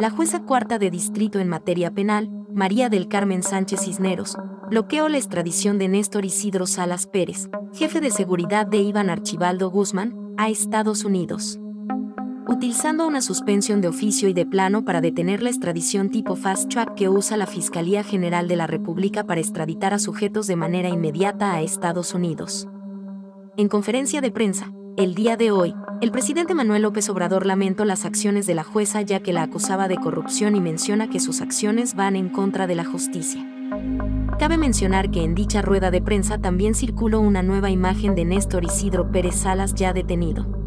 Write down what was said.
La jueza cuarta de distrito en materia penal, María del Carmen Sánchez Cisneros, bloqueó la extradición de Néstor Isidro Salas Pérez, jefe de seguridad de Iván Archibaldo Guzmán, a Estados Unidos, utilizando una suspensión de oficio y de plano para detener la extradición tipo fast track que usa la Fiscalía General de la República para extraditar a sujetos de manera inmediata a Estados Unidos. En conferencia de prensa, el día de hoy, el presidente Manuel López Obrador lamentó las acciones de la jueza ya que la acusaba de corrupción y menciona que sus acciones van en contra de la justicia. Cabe mencionar que en dicha rueda de prensa también circuló una nueva imagen de Néstor Isidro Pérez Salas ya detenido.